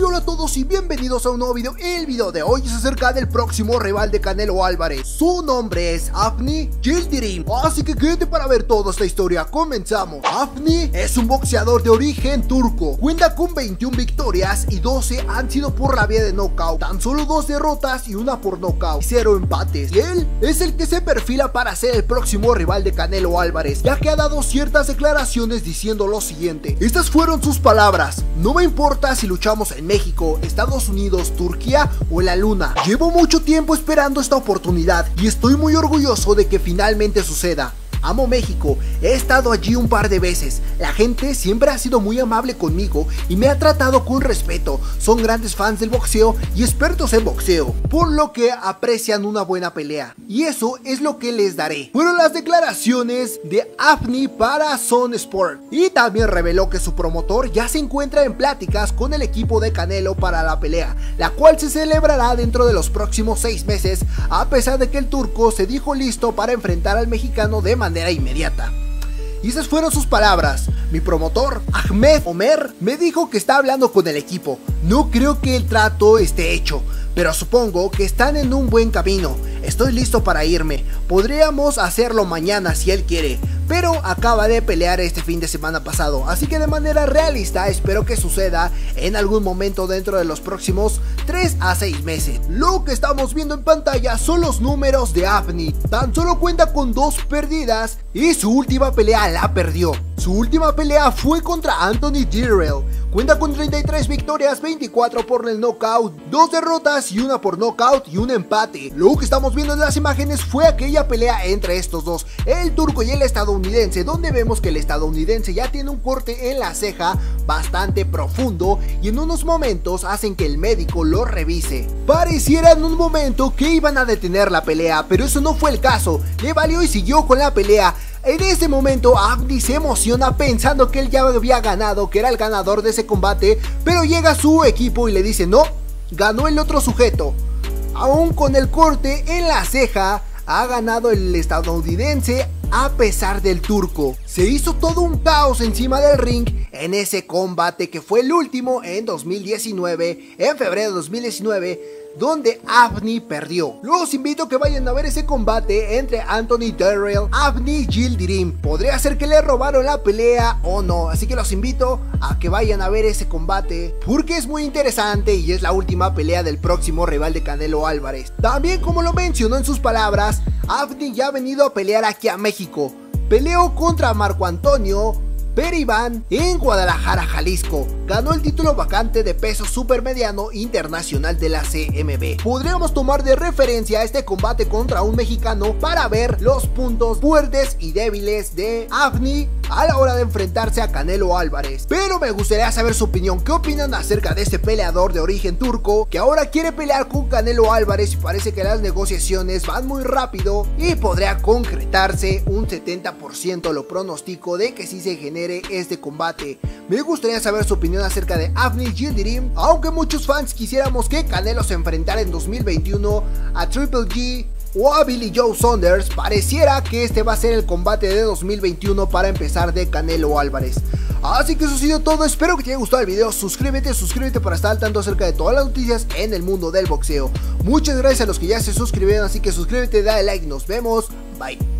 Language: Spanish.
Hola a todos y bienvenidos a un nuevo video. El video de hoy es acerca del próximo rival de Canelo Álvarez. Su nombre es Avni Yildirim, así que quédate para ver toda esta historia. Comenzamos. Avni es un boxeador de origen turco. Cuenta con 21 victorias y 12 han sido por la vía de knockout. Tan solo 2 derrotas y una por knockout y 0 empates. Y él es el que se perfila para ser el próximo rival de Canelo Álvarez, ya que ha dado ciertas declaraciones diciendo lo siguiente. Estas fueron sus palabras: no me importa si luchamos en México, Estados Unidos, Turquía o en la luna. Llevo mucho tiempo esperando esta oportunidad y estoy muy orgulloso de que finalmente suceda. Amo México, he estado allí un par de veces. La gente siempre ha sido muy amable conmigo y me ha tratado con respeto. Son grandes fans del boxeo y expertos en boxeo, por lo que aprecian una buena pelea. Y eso es lo que les daré. Fueron las declaraciones de Avni para Zone Sport. Y también reveló que su promotor ya se encuentra en pláticas con el equipo de Canelo para la pelea, la cual se celebrará dentro de los próximos 6 meses, a pesar de que el turco se dijo listo para enfrentar al mexicano de manera inmediata. Y esas fueron sus palabras. Mi promotor, Ahmed Omer, me dijo que está hablando con el equipo. No creo que el trato esté hecho, pero supongo que están en un buen camino. Estoy listo para irme. Podríamos hacerlo mañana si él quiere, pero acaba de pelear este fin de semana pasado, así que de manera realista espero que suceda en algún momento dentro de los próximos 3 a 6 meses. Lo que estamos viendo en pantalla son los números de Avni. Tan solo cuenta con 2 perdidas y su última pelea la perdió. Su última pelea fue contra Anthony Dirrell. Cuenta con 33 victorias, 24 por el knockout, 2 derrotas y una por knockout y un empate. Lo que estamos viendo en las imágenes fue aquella pelea entre estos dos, el turco y el estadounidense, donde vemos que el estadounidense ya tiene un corte en la ceja bastante profundo y en unos momentos hacen que el médico lo revise. Pareciera en un momento que iban a detener la pelea, pero eso no fue el caso. Le valió y siguió con la pelea. En ese momento Avni se emociona pensando que él ya había ganado, que era el ganador de ese combate, pero llega su equipo y le dice: no, ganó el otro sujeto. Aún con el corte en la ceja, ha ganado el estadounidense a pesar del turco. Se hizo todo un caos encima del ring en ese combate que fue el último en 2019, en febrero de 2019, donde Avni perdió. Los invito a que vayan a ver ese combate entre Anthony Dirrell, Avni Yildirim. Podría ser que le robaron la pelea o no, así que los invito a que vayan a ver ese combate porque es muy interesante y es la última pelea del próximo rival de Canelo Álvarez. También, como lo mencionó en sus palabras, Avni ya ha venido a pelear aquí a México. Peleó contra Marco Antonio Periban en Guadalajara, Jalisco. Ganó el título vacante de peso supermediano internacional de la CMB. Podríamos tomar de referencia este combate contra un mexicano para ver los puntos fuertes y débiles de Avni a la hora de enfrentarse a Canelo Álvarez. Pero me gustaría saber su opinión. ¿Qué opinan acerca de este peleador de origen turco que ahora quiere pelear con Canelo Álvarez y parece que las negociaciones van muy rápido y podría concretarse un 70%? Lo pronostico de que sí se genere este combate. Me gustaría saber su opinión acerca de Avni Yildirim, aunque muchos fans quisiéramos que Canelo se enfrentara en 2021 a Triple G o a Billy Joe Saunders. Pareciera que este va a ser el combate de 2021 para empezar de Canelo Álvarez. Así que eso ha sido todo, espero que te haya gustado el video. Suscríbete para estar al tanto acerca de todas las noticias en el mundo del boxeo. Muchas gracias a los que ya se suscribieron, así que suscríbete, dale like, nos vemos, bye.